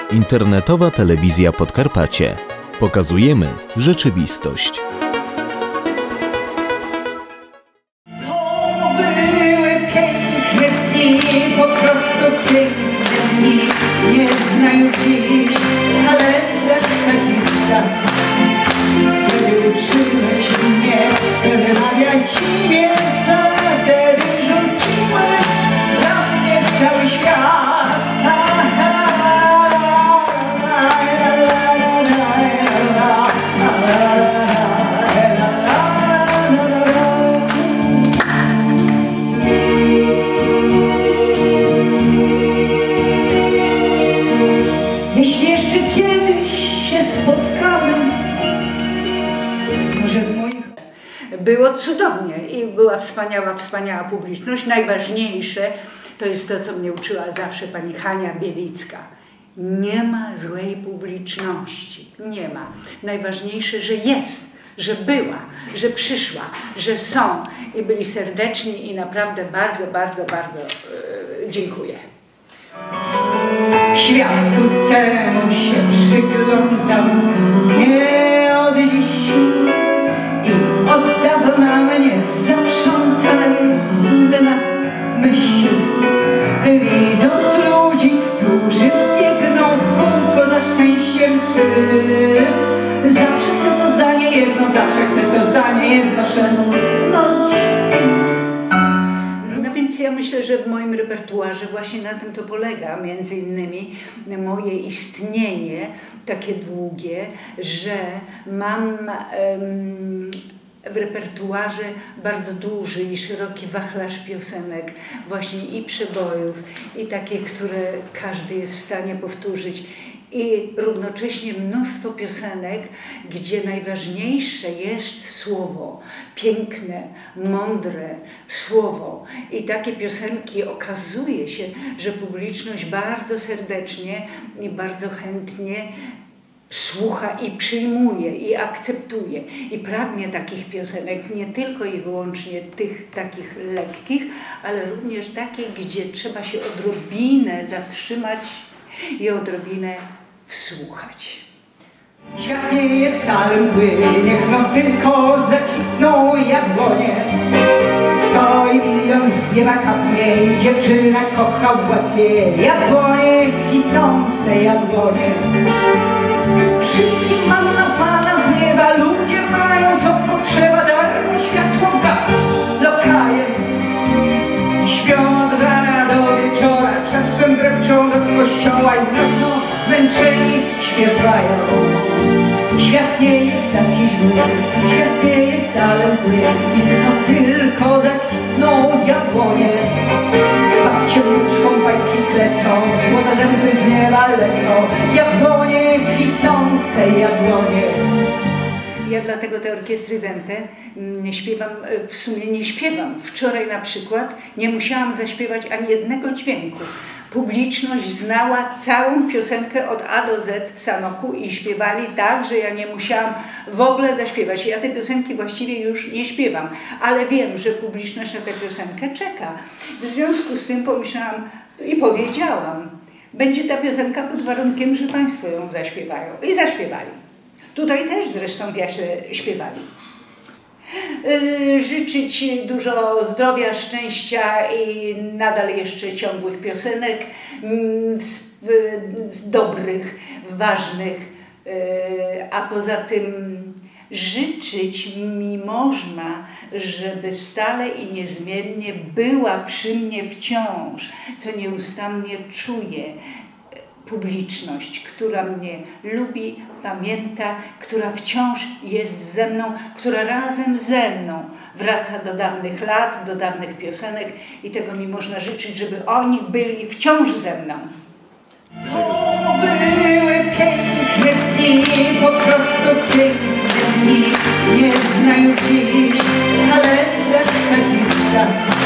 Internetowa Telewizja Podkarpacie. Pokazujemy rzeczywistość. To były piękne dni, po prostu piękne dni. Nie znają dziś kalendarz takich dat. Wtedy uczyłeś mnie, wymawiać imię, wtedy rządziłeś dla mnie cały świat. Jeśli jeszcze kiedyś się spotkamy, może w moich... Było cudownie i była wspaniała publiczność. Najważniejsze to jest to, co mnie uczyła zawsze pani Hania Bielicka. Nie ma złej publiczności. Nie ma. Najważniejsze, że jest, że była, że przyszła, że są i byli serdeczni i naprawdę bardzo dziękuję. Światu temu się przyglądam nie od dziś i od dawna mnie zaprzątana myśl, widząc ludzi, którzy biegną w kółko za szczęściem swym. Zawsze chcę to zdanie jedno, szepnąć. Więc ja myślę, że w moim repertuarze właśnie na tym to polega, między innymi moje istnienie takie długie, że mam w repertuarze bardzo duży i szeroki wachlarz piosenek, właśnie i przebojów, i takie, które każdy jest w stanie powtórzyć. I równocześnie mnóstwo piosenek, gdzie najważniejsze jest słowo, piękne, mądre słowo. I takie piosenki okazuje się, że publiczność bardzo serdecznie i bardzo chętnie słucha i przyjmuje i akceptuje i pragnie takich piosenek, nie tylko i wyłącznie tych takich lekkich, ale również takich, gdzie trzeba się odrobinę zatrzymać i odrobinę wsłuchać. Świat nie jest wcale mgły, niech nam tylko zakwitną jabłonie. Kto im z nieba kapnie i dziewczyna kocha łatwiej. Jabłonie, kwitnące jabłonie. Wszystkim manna Pana z nieba, ludzie mają co potrzeba, darmo światło gaz lokajem. Śpią od rana do wieczora, czasem drepczą do kościoła i nocą zmęczeni śpiewają. Świat nie jest taki zły, świat nie jest wcale zły, no tylko zakwitną jabłonie. Babcie wnuczką bajki klecą, złote zęby z nieba lecą, jabłonie, kwitnące jabłonie. Ja dlatego te orkiestry Dente śpiewam, w sumie nie śpiewam. Wczoraj na przykład nie musiałam zaśpiewać ani jednego dźwięku. Publiczność znała całą piosenkę od A do Z w Sanoku i śpiewali tak, że ja nie musiałam w ogóle zaśpiewać. Ja te piosenki właściwie już nie śpiewam, ale wiem, że publiczność na tę piosenkę czeka. W związku z tym pomyślałam i powiedziałam, będzie ta piosenka pod warunkiem, że Państwo ją zaśpiewają. I zaśpiewali. Tutaj też zresztą w Jaśle śpiewali. Życzyć dużo zdrowia, szczęścia i nadal jeszcze ciągłych piosenek, dobrych, ważnych, a poza tym życzyć mi można, żeby stale i niezmiennie była przy mnie wciąż, co nieustannie czuję, publiczność, która mnie lubi, pamięta, która wciąż jest ze mną, która razem ze mną wraca do dawnych lat, do dawnych piosenek i tego mi można życzyć, żeby oni byli wciąż ze mną. To były piękne dni, po prostu piękne dni. Nie znają dziś kalendarz takich dat.